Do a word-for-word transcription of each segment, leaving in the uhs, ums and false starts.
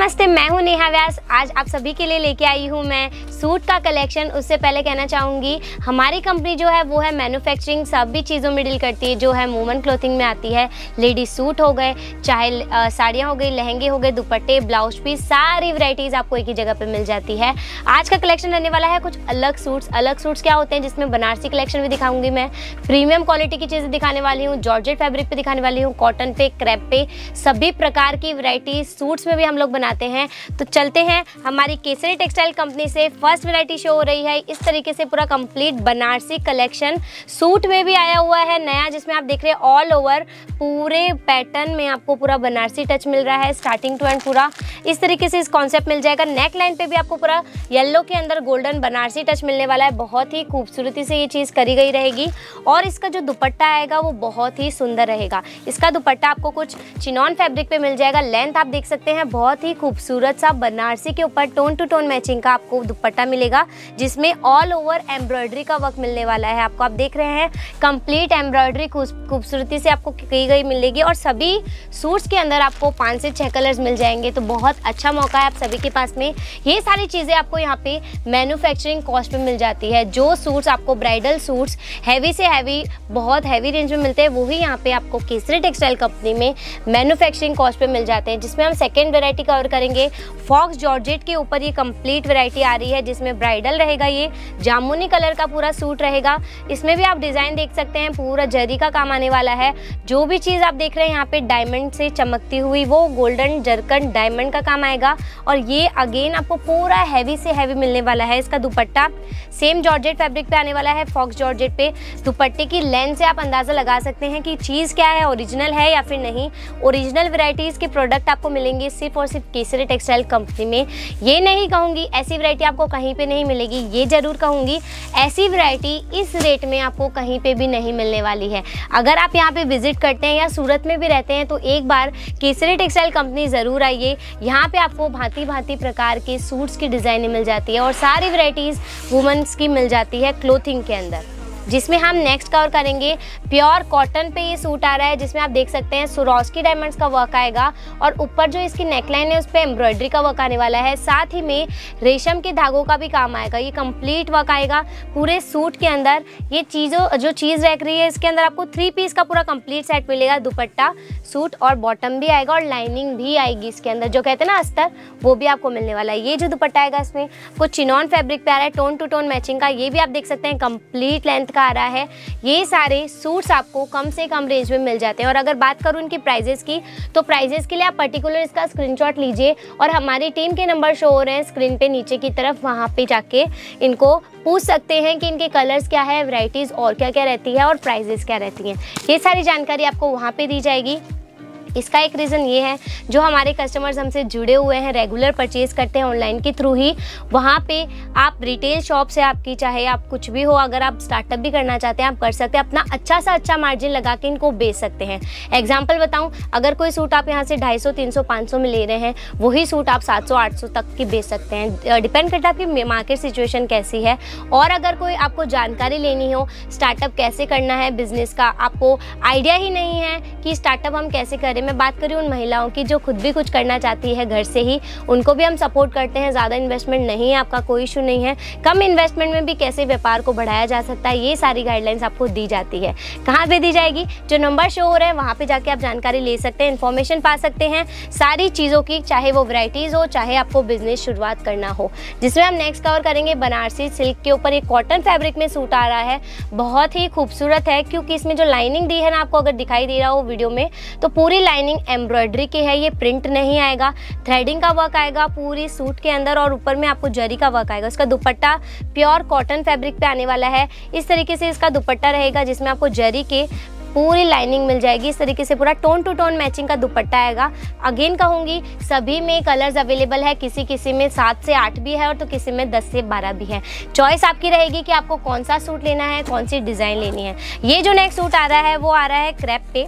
नमस्ते, मैं हूं नेहा व्यास। आज आप सभी के लिए लेके आई हूं मैं सूट का कलेक्शन। उससे पहले कहना चाहूँगी हमारी कंपनी जो है वो है मैन्युफैक्चरिंग सभी चीज़ों में डील करती है जो है वुमेन क्लोथिंग में आती है। लेडीज सूट हो गए, चाहे साड़ियाँ हो गई, लहंगे हो गए, दुपट्टे, ब्लाउज पीस, सारी वैरायटीज़ आपको एक ही जगह पर मिल जाती है। आज का कलेक्शन रहने वाला है कुछ अलग सूट्स। अलग सूट्स क्या होते हैं, जिसमें बनारसी कलेक्शन भी दिखाऊंगी मैं, प्रीमियम क्वालिटी की चीज़ें दिखाने वाली हूँ, जॉर्जेट फैब्रिक पे दिखाने वाली हूँ, कॉटन पे, क्रेप पे, सभी प्रकार की वैरायटी सूट्स में भी हम लोग बनाते हैं। तो चलते हैं, हमारी केसरी टेक्सटाइल कंपनी से फर्स्ट वैरायटी शो हो रही है। इस तरीके से पूरा कंप्लीट बनारसी कलेक्शन सूट में भी आया हुआ है नया, जिसमें आप देख रहे हैं ऑल ओवर पूरे पैटर्न में आपको पूरा बनारसी टच मिल रहा है, स्टार्टिंग टू एंड पूरा इस तरीके से इस कॉन्सेप्ट मिल जाएगा। नेक लाइन पे भी आपको पूरा येलो के अंदर गोल्डन बनारसी टच मिलने वाला है। बहुत ही खूबसूरती से ये चीज़ करी गई रहेगी और इसका जो दुपट्टा आएगा वो बहुत ही सुंदर रहेगा। इसका दुपट्टा आपको कुछ चिनॉन फैब्रिक पे मिल जाएगा। लेंथ आप देख सकते हैं, बहुत ही खूबसूरत सा बनारसी के ऊपर टोन टू टोन मैचिंग का आपको दुपट्टा मिलेगा, जिसमें ऑल ओवर एम्ब्रॉयडरी का वर्क मिलने वाला है। आपको आप देख रहे हैं कंप्लीट एम्ब्रॉयडरी खूबसूरती से आपको की गई मिलेगी और सभी सूट्स के अंदर आपको पाँच से छः कलर्स मिल जाएंगे। तो बहुत अच्छा मौका है आप सभी के पास में। ये सारी चीज़ें आपको यहाँ पे मैन्युफैक्चरिंग कॉस्ट पे मिल जाती है। जो सूट्स आपको ब्राइडल सूट्स हैवी से हैवी, बहुत हैवी रेंज में मिलते हैं, वही यहाँ पे आपको केसरी टेक्सटाइल कंपनी में मैन्युफैक्चरिंग कॉस्ट पे मिल जाते हैं। जिसमें हम सेकेंड वेरायटी कवर करेंगे, फॉक्स जॉर्जेट के ऊपर ये कंप्लीट वैरायटी आ रही है, जिसमें ब्राइडल रहेगा। ये जामुनी कलर का पूरा सूट रहेगा। इसमें भी आप डिज़ाइन देख सकते हैं, पूरा जरी का काम आने वाला है। जो भी चीज़ आप देख रहे हैं यहाँ पे डायमंड से चमकती हुई, वो गोल्डन जरकन डायमंड का काम आएगा। और ये अगेन आपको पूरा हैवी से हैवी मिलने वाला है। इसका दुपट्टा सेम जॉर्जेट फैब्रिक पे आने वाला है, फॉक्स जॉर्जेट पे। दुपट्टे की लेंथ से आप अंदाज़ा लगा सकते हैं कि चीज़ क्या है, ओरिजिनल है या फिर नहीं। ओरिजिनल वैरायटीज़ के प्रोडक्ट आपको मिलेंगे सिर्फ और सिर्फ केसरी टेक्सटाइल कंपनी में। ये नहीं कहूँगी ऐसी वैरायटी आपको कहीं पे नहीं मिलेगी, ये ज़रूर कहूँगी ऐसी वैरायटी इस रेट में आपको कहीं पे भी नहीं मिलने वाली है। अगर आप यहाँ पे विजिट करते हैं या सूरत में भी रहते हैं तो एक बार केसरी टेक्सटाइल कंपनी ज़रूर आइए। यहाँ पे आपको भांति भांति प्रकार के सूट्स की डिज़ाइनें मिल जाती है और सारी वैरायटीज़ वुमेन्स की मिल जाती है क्लोथिंग के अंदर। जिसमें हम नेक्स्ट कवर करेंगे प्योर कॉटन पे ये सूट आ रहा है, जिसमें आप देख सकते हैं सुरोस्की डायमंड्स का वर्क आएगा और ऊपर जो इसकी नेकलाइन है उस पर एम्ब्रॉयडरी का वर्क आने वाला है। साथ ही में रेशम के धागों का भी काम आएगा। ये कंप्लीट वर्क आएगा पूरे सूट के अंदर। ये चीज़ों जो चीज़ रख रही है इसके अंदर आपको थ्री पीस का पूरा कंप्लीट सेट मिलेगा। दुपट्टा, सूट और बॉटम भी आएगा और लाइनिंग भी आएगी इसके अंदर, जो कहते हैं ना अस्तर, वो भी आपको मिलने वाला है। ये जो दुपट्टा आएगा इसमें कुछ चिनॉन फैब्रिक पे आ रहा है, टोन टू टोन मैचिंग का। ये भी आप देख सकते हैं कंप्लीट लेंथ का आ रहा है। ये सारे सूट्स आपको कम से कम रेंज में मिल जाते हैं। और अगर बात करूं इनकी प्राइजेस की, तो प्राइजेस के लिए आप पर्टिकुलर इसका स्क्रीनशॉट लीजिए और हमारी टीम के नंबर शो हो रहे हैं स्क्रीन पे नीचे की तरफ, वहां पे जाके इनको पूछ सकते हैं कि इनके कलर्स क्या है, वैरायटीज़ और क्या क्या रहती है और प्राइजेस क्या रहती हैं। ये सारी जानकारी आपको वहाँ पे दी जाएगी। इसका एक रीज़न ये है, जो हमारे कस्टमर्स हमसे जुड़े हुए हैं, रेगुलर परचेज करते हैं ऑनलाइन के थ्रू ही, वहाँ पे आप रिटेल शॉप से आपकी चाहे आप कुछ भी हो, अगर आप स्टार्टअप भी करना चाहते हैं आप कर सकते हैं। अपना अच्छा सा अच्छा मार्जिन लगा के इनको बेच सकते हैं। एग्जाम्पल बताऊँ, अगर कोई सूट आप यहाँ से ढाई सौ तीन सौ पाँच सौ में ले रहे हैं, वही सूट आप सात सौ आठ सौ तक की बेच सकते हैं। डिपेंड करता है आपकी मार्केट सिचुएशन कैसी है। और अगर कोई आपको जानकारी लेनी हो स्टार्टअप कैसे करना है, बिजनेस का आपको आइडिया ही नहीं है कि स्टार्टअप हम कैसे करें, मैं बात करी उन महिलाओं की जो खुद भी कुछ करना चाहती है घर से ही, उनको भी हम सपोर्ट करते हैं। ज़्यादा इन्वेस्टमेंट नहीं है, आपका कोई इशू नहीं है। कम इन्वेस्टमेंट में भी कैसे व्यापार को बढ़ाया जा सकता है, ये सारी गाइडलाइंस आपको दी जाती है। कहाँ पे दी जाएगी, जो नंबर शो हो रहे हैं वहाँ पे जाके आप जानकारी ले सकते हैं, इन्फॉर्मेशन पा सकते हैं सारी चीज़ों की, चाहे वो वैरायटीज़ हो, चाहे आपको बिजनेस शुरुआत करना हो। जिसमें हम नेक्स्ट कवर करेंगे बनारसी सिल्क के ऊपर एक कॉटन फैब्रिक में सूट आ रहा है। बहुत ही खूबसूरत है, क्योंकि इसमें जो लाइनिंग दी है ना, आपको अगर दिखाई दे रहा हो वीडियो में, तो पूरी लाइनिंग एम्ब्रॉयडरी के है। ये प्रिंट नहीं आएगा, थ्रेडिंग का वर्क आएगा पूरी सूट के अंदर और ऊपर में आपको जरी का वर्क आएगा। इसका दुपट्टा प्योर कॉटन फैब्रिक पे आने वाला है। इस तरीके से इसका दुपट्टा रहेगा, जिसमें आपको जरी के पूरी लाइनिंग मिल जाएगी। इस तरीके से पूरा टोन टू टोन मैचिंग का दुपट्टा आएगा। अगेन कहूँगी सभी में कलर्स अवेलेबल है, किसी किसी में सात से आठ भी है और तो किसी में दस से बारह भी है। चॉइस आपकी रहेगी कि आपको कौन सा सूट लेना है, कौन सी डिज़ाइन लेनी है। ये जो नेक्स्ट सूट आ रहा है वो आ रहा है क्रेप पे।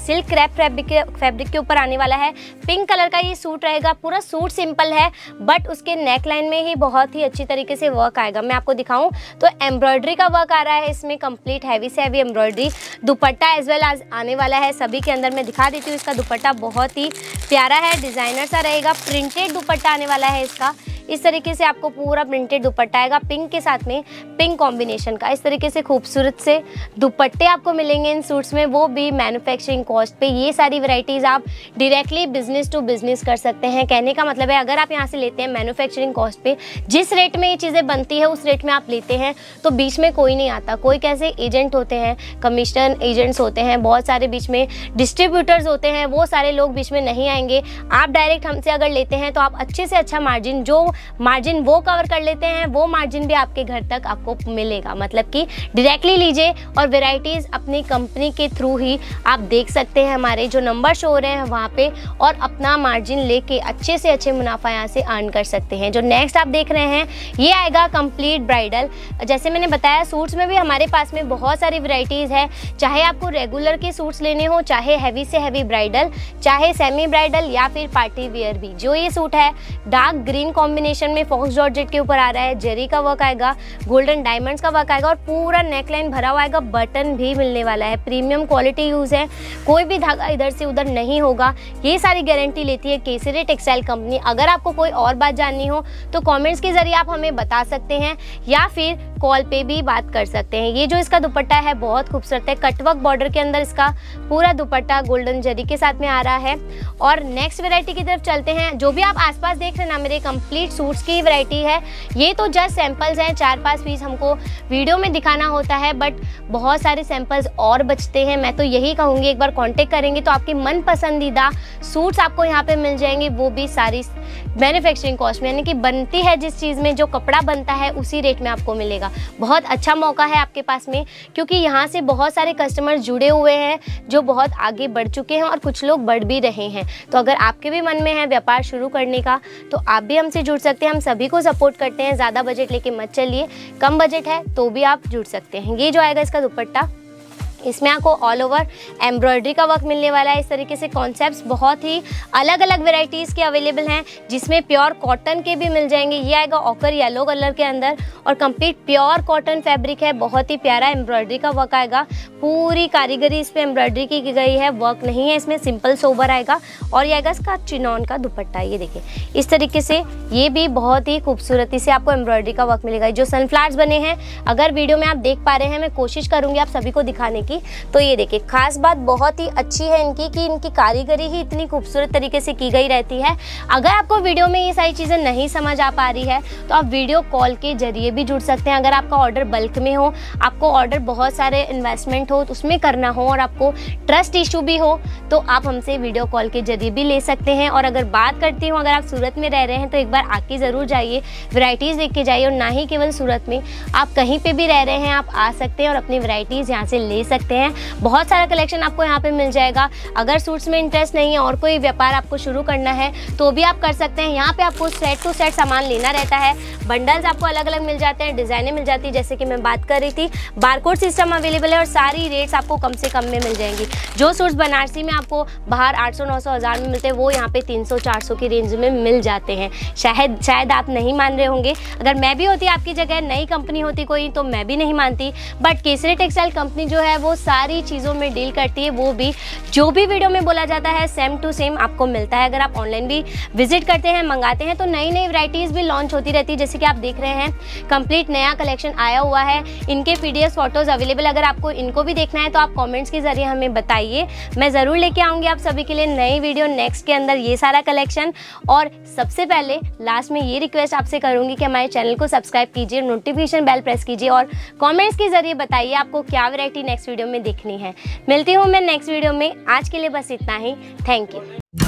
सिल्क क्रैप फैब्रिक फैब्रिक के ऊपर आने वाला है। पिंक कलर का ये सूट रहेगा। पूरा सूट सिंपल है बट उसके नेक लाइन में ही बहुत ही अच्छी तरीके से वर्क आएगा। मैं आपको दिखाऊं तो एम्ब्रॉयडरी का वर्क आ रहा है इसमें, कंप्लीट हैवी से heavy embroidery. Dupatta as well आज आने वाला है सभी के अंदर। मैं दिखा देती हूँ, इसका दुपट्टा बहुत ही प्यारा है, डिज़ाइनर सा रहेगा। प्रिंटेड दुपट्टा आने वाला है इसका। इस तरीके से आपको पूरा प्रिंटेड दुपट्टा आएगा, पिंक के साथ में पिंक कॉम्बिनेशन का। इस तरीके से खूबसूरत से दुपट्टे आपको मिलेंगे इन सूट्स में, वो भी मैन्युफैक्चरिंग कॉस्ट पे। ये सारी वैरायटीज़ आप डायरेक्टली बिजनेस टू बिजनेस कर सकते हैं। कहने का मतलब है अगर आप यहाँ से लेते हैं मैन्युफैक्चरिंग कॉस्ट पे, जिस रेट में ये चीज़ें बनती है उस रेट में आप लेते हैं तो बीच में कोई नहीं आता। कोई कैसे एजेंट होते हैं, कमीशन एजेंट्स होते हैं, बहुत सारे बीच में डिस्ट्रीब्यूटर्स होते हैं, वो सारे लोग बीच में नहीं आएंगे। आप डायरेक्ट हमसे अगर लेते हैं तो आप अच्छे से अच्छा मार्जिन, जो मार्जिन वो कवर कर लेते हैं, वो मार्जिन भी आपके घर तक आपको मिलेगा। मतलब कि डायरेक्टली लीजिए और वैरायटीज़ अपनी कंपनी के थ्रू ही आप देख सकते हैं, हमारे जो नंबर शो हो रहे हैं वहाँ पे, और अपना मार्जिन लेके अच्छे से अच्छे मुनाफा यहाँ से अर्न कर सकते हैं। जो नेक्स्ट आप देख रहे हैं ये आएगा कंप्लीट ब्राइडल। जैसे मैंने बताया सूट्स में भी हमारे पास में बहुत सारी वैरायटीज़ है। चाहे आपको रेगुलर के सूट्स लेने हो, चाहे हैवी से हैवी ब्राइडल, चाहे सेमी ब्राइडल या फिर पार्टी वेयर भी। जो ये सूट है डार्क ग्रीन कॉम्बिनेशन में फॉक्स जॉर्जेट के ऊपर आ रहा है, जेरी का वर्क आएगा, गोल्डन डायमंड्स का वर्क आएगा और पूरा नेकलाइन भरा हुआ आएगा। बटन भी मिलने वाला है, प्रीमियम क्वालिटी यूज़ है, कोई भी धागा इधर से उधर नहीं होगा। ये सारी गारंटी लेती है केसरी टेक्सटाइल कंपनी। अगर आपको कोई और बात जाननी हो तो कमेंट्स के जरिए आप हमें बता सकते हैं या फिर कॉल पे भी बात कर सकते हैं। ये जो इसका दुपट्टा है बहुत खूबसूरत है, कटवर्क बॉर्डर के अंदर इसका पूरा दुपट्टा गोल्डन जरी के साथ में आ रहा है। और नेक्स्ट वैरायटी की तरफ चलते हैं। जो भी आप आसपास देख रहे हैं ना, मेरे कंप्लीट सूट्स की वैरायटी है। ये तो जस्ट सैंपल्स हैं, चार पांच पीस हमको वीडियो में दिखाना होता है बट बहुत सारे सैंपल्स और बचते हैं। मैं तो यही कहूँगी एक बार कांटेक्ट करेंगे तो आपकी मन पसंदीदा सूट्स आपको यहाँ पे मिल जाएंगे, वो भी सारी मैन्युफैक्चरिंग कॉस्ट में, यानी कि बनती है जिस चीज़ में, जो कपड़ा बनता है उसी रेट में आपको मिलेगा। बहुत अच्छा मौका है आपके पास में, क्योंकि यहाँ से बहुत सारे कस्टमर जुड़े हुए हैं जो बहुत आगे बढ़ चुके हैं और कुछ लोग बढ़ भी रहे हैं। तो अगर आपके भी मन में है व्यापार शुरू करने का तो आप भी हमसे जुड़ सकते हैं। हम सभी को सपोर्ट करते हैं। ज़्यादा बजट लेके मत चलिए, कम बजट है तो भी आप जुड़ सकते हैं। ये जो आएगा इसका दुपट्टा, इसमें आपको ऑल ओवर एम्ब्रॉयडरी का वर्क मिलने वाला है। इस तरीके से कॉन्सेप्ट्स बहुत ही अलग अलग वैरायटीज़ के अवेलेबल हैं, जिसमें प्योर कॉटन के भी मिल जाएंगे। ये आएगा ऑकर येलो कलर के अंदर और कंप्लीट प्योर कॉटन फैब्रिक है। बहुत ही प्यारा एम्ब्रॉयडरी का वर्क आएगा, पूरी कारीगरी इस पर एम्ब्रॉयडरी की गई है, वर्क नहीं है इसमें, सिंपल सोबर आएगा। और ये आएगा इसका चिनॉन का दुपट्टा। ये देखिए इस तरीके से ये भी बहुत ही खूबसूरती से आपको एम्ब्रॉयडरी का वर्क मिलेगा। जो सनफ्लावर्स बने हैं, अगर वीडियो में आप देख पा रहे हैं, मैं कोशिश करूँगी आप सभी को दिखाने की। तो ये देखिए खास बात बहुत ही अच्छी है इनकी कि इनकी कारीगरी ही इतनी खूबसूरत तरीके से की गई रहती है। अगर आपको वीडियो में ये सारी चीज़ें नहीं समझ आ पा रही है तो आप वीडियो कॉल के जरिए भी जुड़ सकते हैं। अगर आपका ऑर्डर बल्क में हो, आपको ऑर्डर बहुत सारे इन्वेस्टमेंट हो तो उसमें करना हो और आपको ट्रस्ट इशू भी हो तो आप हमसे वीडियो कॉल के जरिए भी ले सकते हैं। और अगर बात करती हूँ, अगर आप सूरत में रह रहे हैं तो एक बार आके ज़रूर जाइए, वैरायटीज़ देख के जाइए। और ना ही केवल सूरत में, आप कहीं पे भी रह रहे हैं आप आ सकते हैं और अपनी वैरायटीज़ यहाँ से ले सकते हैं। बहुत सारा कलेक्शन आपको यहाँ पे मिल जाएगा। अगर सूट्स में इंटरेस्ट नहीं है और कोई व्यापार आपको शुरू करना है तो भी आप कर सकते हैं। यहाँ पे आपको सेट टू सेट सामान लेना रहता है, बंडल्स आपको अलग अलग मिल जाते हैं, डिज़ाइनें मिल जाती है। जैसे कि मैं बात कर रही थी, बारकोड सिस्टम अवेलेबल है और सारी रेट्स आपको कम से कम में मिल जाएंगी। जो सूट्स बनारसी में आपको बाहर आठ सौ नौ सौ हज़ार में मिलते हैं, वो यहाँ पे तीन सौ चार सौ की रेंज में मिल जाते हैं। शायद शायद आप नहीं मान रहे होंगे, अगर मैं भी होती आपकी जगह, नई कंपनी होती कोई, तो मैं भी नहीं मानती। बट केसरी टेक्सटाइल कंपनी जो है वो सारी चीज़ों में डील करती है, वो भी जो भी वीडियो में बोला जाता है सेम टू सेम आपको मिलता है। अगर आप ऑनलाइन भी विजिट करते हैं, मंगाते हैं, तो नई नई वैरायटीज़ भी लॉन्च होती रहती है। जैसे कि आप देख रहे हैं कंप्लीट नया कलेक्शन आया हुआ है, इनके पीडीएफ फोटोज़ अवेलेबल। अगर आपको इनको भी देखना है तो आप कमेंट्स के जरिए हमें बताइए, मैं ज़रूर लेके आऊँगी आप सभी के लिए नई वीडियो नेक्स्ट के अंदर ये सारा कलेक्शन। और सबसे पहले लास्ट में ये रिक्वेस्ट आपसे करूँगी कि हमारे चैनल को सब्सक्राइब कीजिए, नोटिफिकेशन बेल प्रेस कीजिए और कॉमेंट्स के जरिए बताइए आपको क्या वैरायटी नेक्स्ट वीडियो में देखनी है। मिलती हूँ मैं नेक्स्ट वीडियो में। आज के लिए बस इतना ही। Thank you.